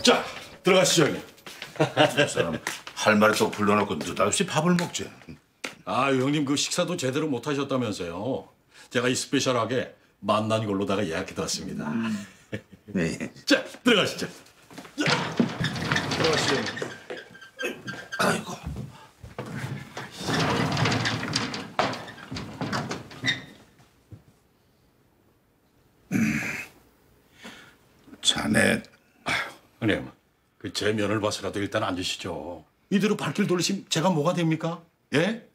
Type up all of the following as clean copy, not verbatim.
자, 들어가시죠, 형님. 저 사람 할 말에 또 불러놓고 느닷없이 밥을 먹지. 아, 형님 그 식사도 제대로 못 하셨다면서요. 제가 이 스페셜하게 만난 걸로다가 예약해놨습니다. 네. 자, 들어가시죠. 자, 들어가시죠, 형님. 아이고. 자네. 형님, 그 제 면을 봐서라도 일단 앉으시죠. 이대로 발길 돌리시면 제가 뭐가 됩니까? 예?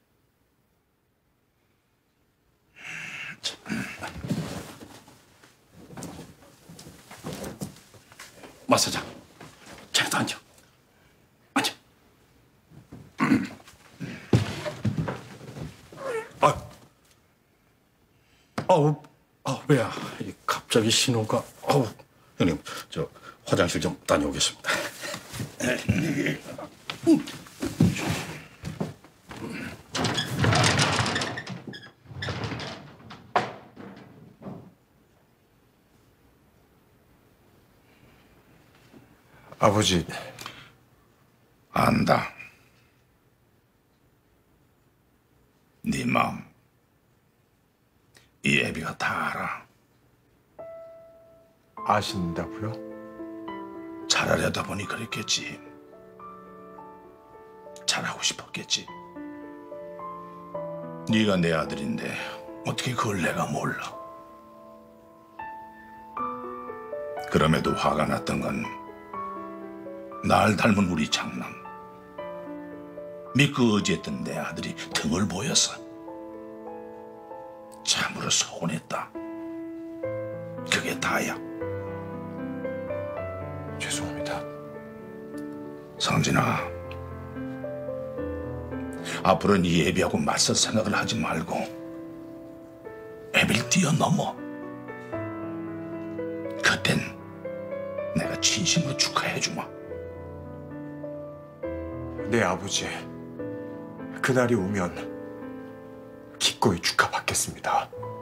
마 사장, 자네도 앉아. 앉아. 왜야? 갑자기 신호가. 형님, 저 화장실 좀 다녀오겠습니다. 아버지, 안다. 네 마음. 이 애비가 다 알아. 아신다고요? 잘하려다 보니 그랬겠지. 잘하고 싶었겠지. 네가 내 아들인데 어떻게 그걸 내가 몰라. 그럼에도 화가 났던 건 날 닮은 우리 장남. 믿고 의지했던 내 아들이 등을 보였어. 참으로 서운했다. 그게 다야. 죄송합니다. 성진아, 앞으로는 이 애비하고 맞설 생각을 하지 말고 애비를 뛰어넘어. 그땐 내가 진심으로 축하해주마. 네, 아버지. 그날이 오면 기꺼이 축하받겠습니다.